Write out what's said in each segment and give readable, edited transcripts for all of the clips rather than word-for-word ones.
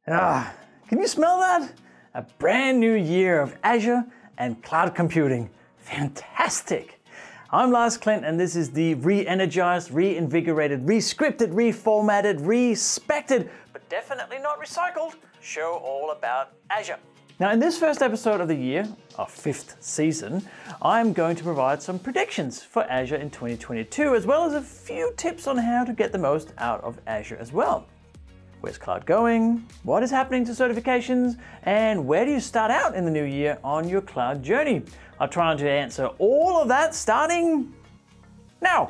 Can you smell that? A brand new year of Azure and cloud computing. Fantastic! I'm Lars Klint and this is the re-energized, reinvigorated, re-scripted, reformatted, respected, but definitely not recycled show all about Azure. Now in this first episode of the year, our 5th season, I'm going to provide some predictions for Azure in 2022, as well as a few tips on how to get the most out of Azure as well. Where's cloud going? What is happening to certifications? And where do you start out in the new year on your cloud journey? I'll try to answer all of that starting now.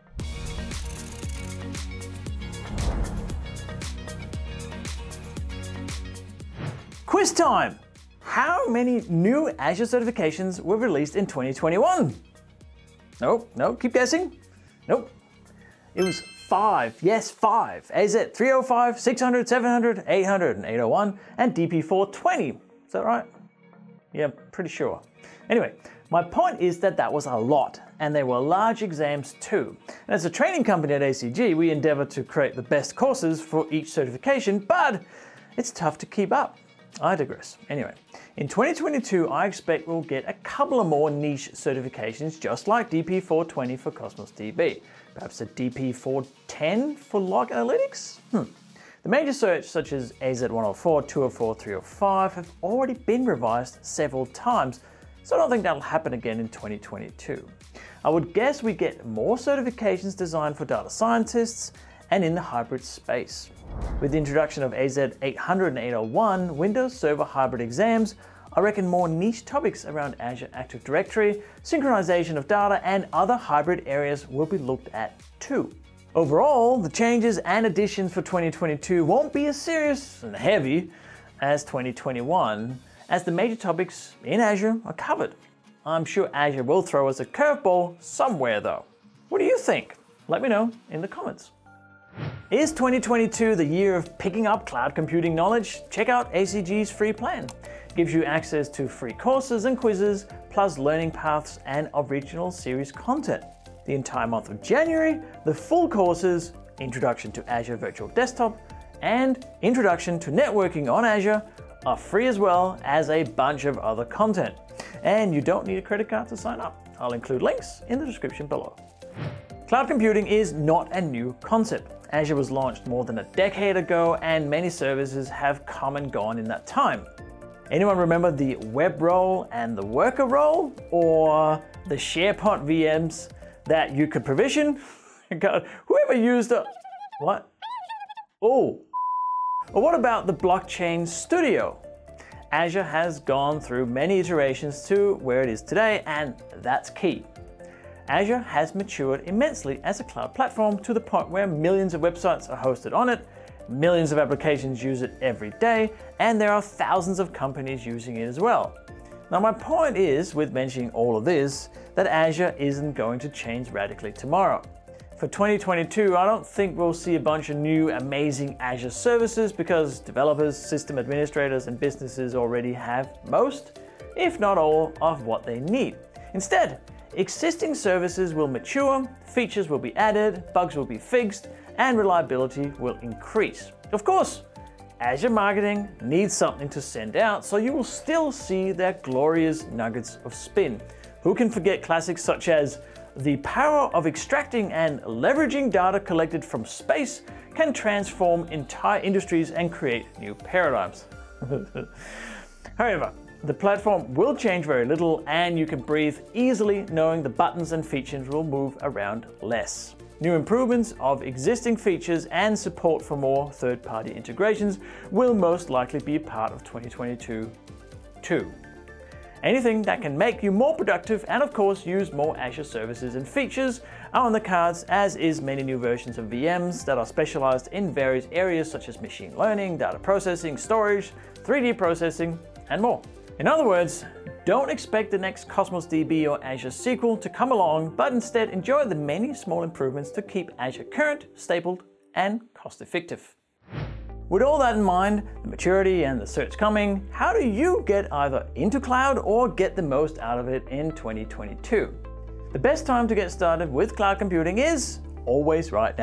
Quiz time! How many new Azure certifications were released in 2021? Nope, keep guessing. Nope. It was 5, yes 5. AZ 305, 600, 700, 800, and 801, and DP 420. Is that right? Yeah, pretty sure. Anyway, my point is that was a lot, and they were large exams too. And as a training company at ACG, we endeavor to create the best courses for each certification, but it's tough to keep up. I digress. Anyway, in 2022, I expect we'll get a couple of more niche certifications, just like DP 420 for Cosmos DB. Perhaps a DP 410 for log analytics? The major certs such as AZ 104, 204, 305 have already been revised several times, so I don't think that'll happen again in 2022. I would guess we get more certifications designed for data scientists and in the hybrid space. With the introduction of AZ 800 and 801 Windows Server hybrid exams, I reckon more niche topics around Azure Active Directory, synchronization of data, and other hybrid areas will be looked at too. Overall, the changes and additions for 2022 won't be as serious and heavy as 2021, as the major topics in Azure are covered. I'm sure Azure will throw us a curveball somewhere though. What do you think? Let me know in the comments. Is 2022 the year of picking up cloud computing knowledge? Check out ACG's free plan. It gives you access to free courses and quizzes, plus learning paths and original series content. The entire month of January, the full courses, Introduction to Azure Virtual Desktop and Introduction to Networking on Azure, are free, as well as a bunch of other content. And you don't need a credit card to sign up. I'll include links in the description below. Cloud computing is not a new concept. Azure was launched more than a decade ago, and many services have come and gone in that time. Anyone remember the web role and the worker role? Or the SharePoint VMs that you could provision? God, whoever used a... What? Oh. Or what about the Blockchain Studio? Azure has gone through many iterations to where it is today, and that's key. Azure has matured immensely as a cloud platform to the point where millions of websites are hosted on it, millions of applications use it every day, and there are thousands of companies using it as well. Now my point is, with mentioning all of this, that Azure isn't going to change radically tomorrow. For 2022, I don't think we'll see a bunch of new amazing Azure services because developers, system administrators, and businesses already have most, if not all, of what they need. Instead, existing services will mature, features will be added, bugs will be fixed, and reliability will increase. Of course, Azure marketing needs something to send out, so you will still see their glorious nuggets of spin. Who can forget classics such as the power of extracting and leveraging data collected from space can transform entire industries and create new paradigms. However, the platform will change very little, and you can breathe easily knowing the buttons and features will move around less. New improvements of existing features and support for more third-party integrations will most likely be a part of 2022 too. Anything that can make you more productive and of course use more Azure services and features are on the cards, as is many new versions of VMs that are specialized in various areas such as machine learning, data processing, storage, 3D processing, and more. In other words, don't expect the next Cosmos DB or Azure SQL to come along, but instead enjoy the many small improvements to keep Azure current, stable, and cost-effective. With all that in mind, the maturity and the certs coming, how do you get either into cloud or get the most out of it in 2022? The best time to get started with cloud computing is always right now.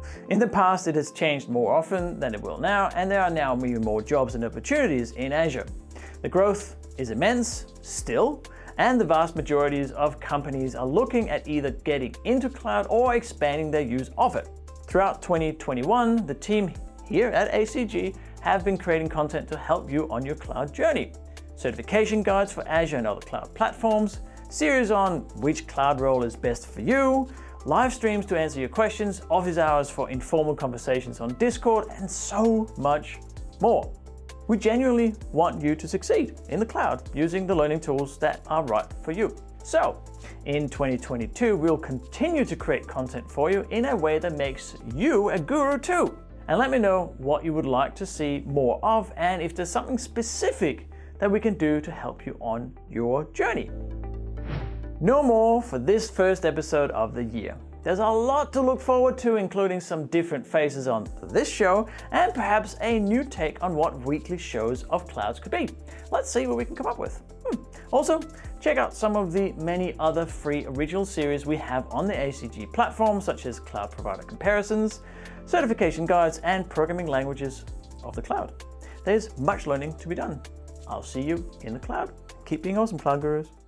In the past, it has changed more often than it will now, and there are now even more jobs and opportunities in Azure. The growth is immense still, and the vast majority of companies are looking at either getting into cloud or expanding their use of it. Throughout 2021, the team here at ACG have been creating content to help you on your cloud journey. Certification guides for Azure and other cloud platforms, series on which cloud role is best for you, live streams to answer your questions, office hours for informal conversations on Discord, and so much more. We genuinely want you to succeed in the cloud using the learning tools that are right for you. So, in 2022, we'll continue to create content for you in a way that makes you a guru too. And let me know what you would like to see more of, and if there's something specific that we can do to help you on your journey. No more for this first episode of the year. There's a lot to look forward to, including some different faces on this show and perhaps a new take on what weekly shows of clouds could be. Let's see what we can come up with. Also, check out some of the many other free original series we have on the ACG platform, such as cloud provider comparisons, certification guides, and programming languages of the cloud. There's much learning to be done. I'll see you in the cloud. Keep being awesome, Cloud Gurus.